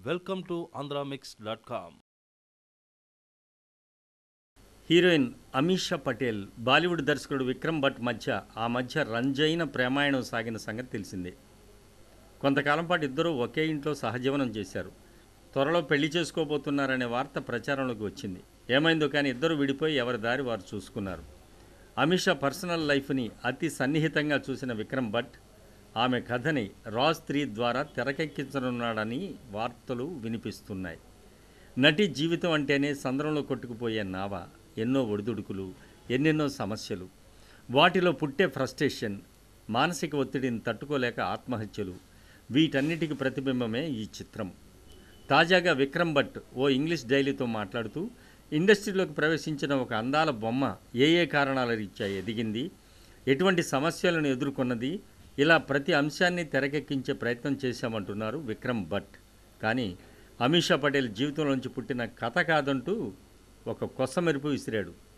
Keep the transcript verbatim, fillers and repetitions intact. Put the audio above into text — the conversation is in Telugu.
Welcome to andhra mix dot com. Heroine Amisha Patel Bollywood దర్శకుడు విక్రమ్ భట్ మధ్య ఆ మధ్య రంజైన ప్రేమాయణం సాగిన సంగతి తెలిసిందే. కొంతకాలం పాటు ఇద్దరూ ఒకే ఇంట్లో సహజీవనం చేశారు. త్వరలో పెళ్లి చేసుకోబోతున్నారనే వార్త ప్రచారంలోకి వచ్చింది. ఏమైందో కానీ ఇద్దరు విడిపోయి ఎవరి దారి వారు చూసుకున్నారు. అమీషా పర్సనల్ లైఫ్ని అతి సన్నిహితంగా చూసిన విక్రమ్ భట్ ఆమె కథని రాజ్ త్రీ ద్వారా తెరకెక్కించనున్నాడని వార్తలు వినిపిస్తున్నాయి. నటి జీవితం అంటేనే సంద్రంలో కొట్టుకుపోయే నావ. ఎన్నో ఒడిదుడుకులు, ఎన్నెన్నో సమస్యలు, వాటిలో పుట్టే ఫ్రస్ట్రేషన్, మానసిక ఒత్తిడిని తట్టుకోలేక ఆత్మహత్యలు, వీటన్నిటికి ప్రతిబింబమే ఈ చిత్రం. తాజాగా విక్రమ్ భట్ ఓ ఇంగ్లీష్ డైలీతో మాట్లాడుతూ ఇండస్ట్రీలోకి ప్రవేశించిన ఒక అందాల బొమ్మ ఏ ఏ కారణాల రీత్యా ఎదిగింది, ఎటువంటి సమస్యలను ఎదుర్కొన్నది, ఇలా ప్రతి అంశాన్ని తెరకెక్కించే ప్రయత్నం చేశామంటున్నారు విక్రమ్ భట్. కానీ అమీషా పటేల్ జీవితంలోంచి పుట్టిన కథ కాదంటూ ఒక కొసమెరుపు విసిరాడు.